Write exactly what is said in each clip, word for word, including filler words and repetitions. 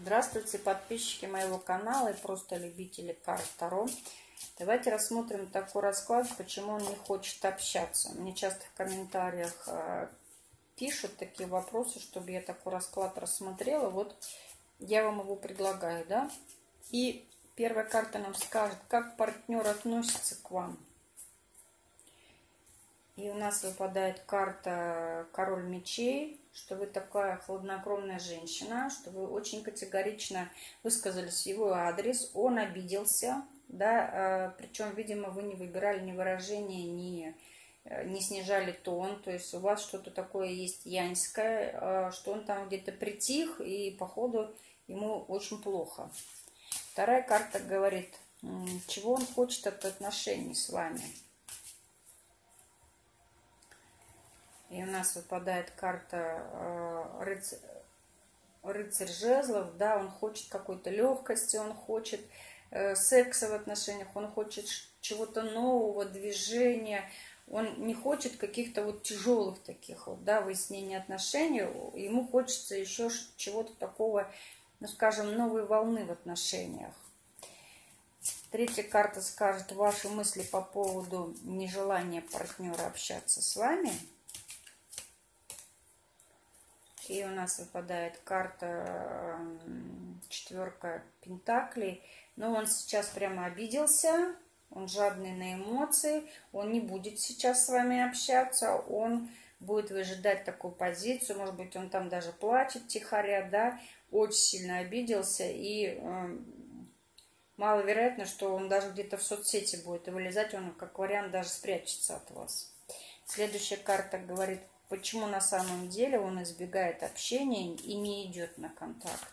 Здравствуйте, подписчики моего канала и просто любители карт Таро. Давайте рассмотрим такой расклад, почему он не хочет общаться. Мне часто в комментариях э, пишут такие вопросы, чтобы я такой расклад рассмотрела. Вот я вам его предлагаю, да? И первая карта нам скажет, как партнер относится к вам. И у нас выпадает карта Король мечей, что вы такая хладнокровная женщина, что вы очень категорично высказались в его адрес, он обиделся, да, причем, видимо, вы не выбирали ни выражения, ни, не снижали тон, то есть у вас что-то такое есть яньское, что он там где-то притих, и, походу, ему очень плохо. Вторая карта говорит, чего он хочет от отношений с вами. И у нас выпадает карта э, рыцарь, рыцарь жезлов, да, он хочет какой-то легкости, он хочет э, секса в отношениях, он хочет чего-то нового, движения, он не хочет каких-то вот тяжелых таких вот, да, выяснений отношений, ему хочется еще чего-то такого, ну, скажем, новой волны в отношениях. Третья карта скажет ваши мысли по поводу нежелания партнера общаться с вами. И у нас выпадает карта четверка пентаклей. Но он сейчас прямо обиделся, он жадный на эмоции, он не будет сейчас с вами общаться, он будет выжидать такую позицию, может быть, он там даже плачет тихоря, да, очень сильно обиделся, и э, маловероятно, что он даже где-то в соцсети будет вылезать, он как вариант даже спрячется от вас. Следующая карта говорит, почему на самом деле он избегает общения и не идет на контакт.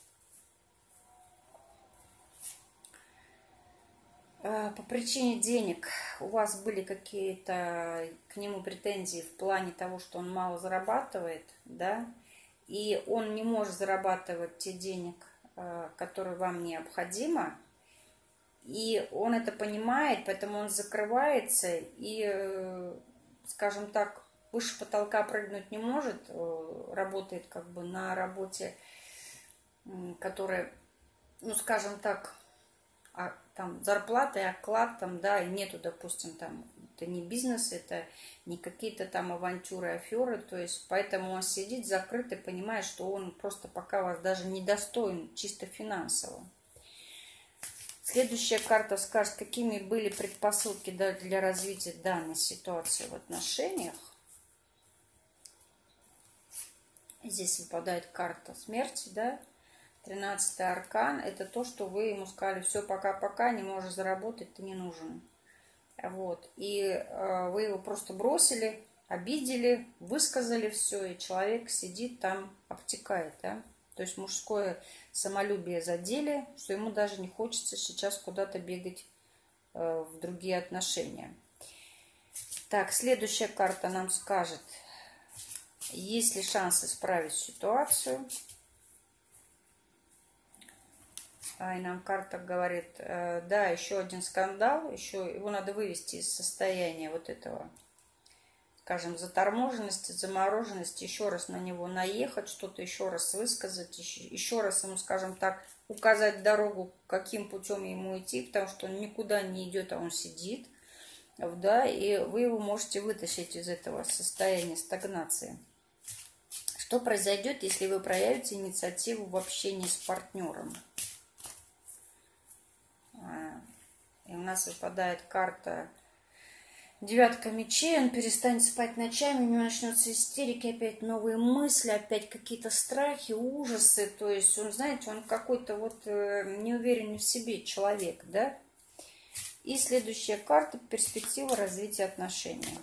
По причине денег у вас были какие-то к нему претензии в плане того, что он мало зарабатывает, да, и он не может зарабатывать те денег, которые вам необходимо, и он это понимает, поэтому он закрывается и, скажем так, выше потолка прыгнуть не может, работает как бы на работе, которая, ну, скажем так, там зарплата и оклад там, да, и нету, допустим, там, это не бизнес, это не какие-то там авантюры, аферы, то есть поэтому он сидит закрыт и понимает, что он просто пока вас даже не достоин чисто финансово. Следующая карта скажет, какими были предпосылки для развития данной ситуации в отношениях. Здесь выпадает карта смерти, да, тринадцатый аркан, это то, что вы ему сказали, все, пока-пока, не можешь заработать, ты не нужен. Вот, и э, вы его просто бросили, обидели, высказали все, и человек сидит там, обтекает, да, то есть мужское самолюбие задели, что ему даже не хочется сейчас куда-то бегать э, в другие отношения. Так, следующая карта нам скажет, есть ли шанс исправить ситуацию? А, и нам карта говорит, э, да, еще один скандал, еще его надо вывести из состояния вот этого, скажем, заторможенности, замороженности, еще раз на него наехать, что-то еще раз высказать, еще, еще раз ему, скажем так, указать дорогу, каким путем ему идти, потому что он никуда не идет, а он сидит, да, и вы его можете вытащить из этого состояния стагнации. Что произойдет, если вы проявите инициативу в общении с партнером? И у нас выпадает карта девятка мечей. Он перестанет спать ночами, у него начнется истерика, опять новые мысли, опять какие-то страхи, ужасы. То есть он, знаете, он какой-то вот неуверенный в себе человек, да? И следующая карта – перспектива развития отношений.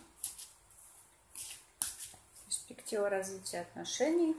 Перспектива развития отношений.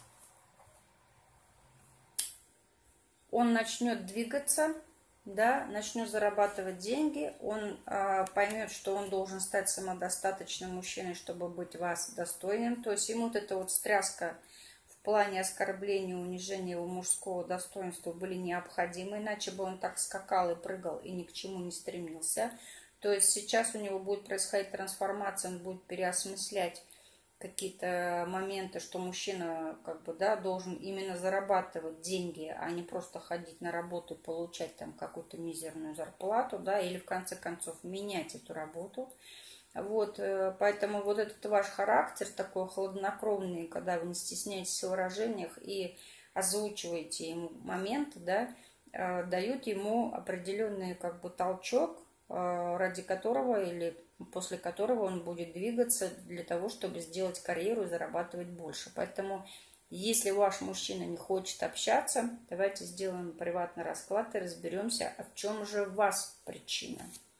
Он начнет двигаться, да, начнет зарабатывать деньги, он э, поймет, что он должен стать самодостаточным мужчиной, чтобы быть вас достойным. То есть ему вот эта вот стряска в плане оскорбления, унижения его мужского достоинства были необходимы, иначе бы он так скакал и прыгал и ни к чему не стремился. То есть сейчас у него будет происходить трансформация, он будет переосмыслять какие-то моменты, что мужчина как бы, да, должен именно зарабатывать деньги, а не просто ходить на работу и получать там какую-то мизерную зарплату, да, или в конце концов менять эту работу. Вот, э, поэтому вот этот ваш характер такой хладнокровный, когда вы не стесняетесь в выражениях и озвучиваете ему моменты, да, э, дают ему определенный как бы толчок, э, ради которого или после которого он будет двигаться для того, чтобы сделать карьеру и зарабатывать больше. Поэтому, если ваш мужчина не хочет общаться, давайте сделаем приватный расклад и разберемся, а в чем же у вас причина.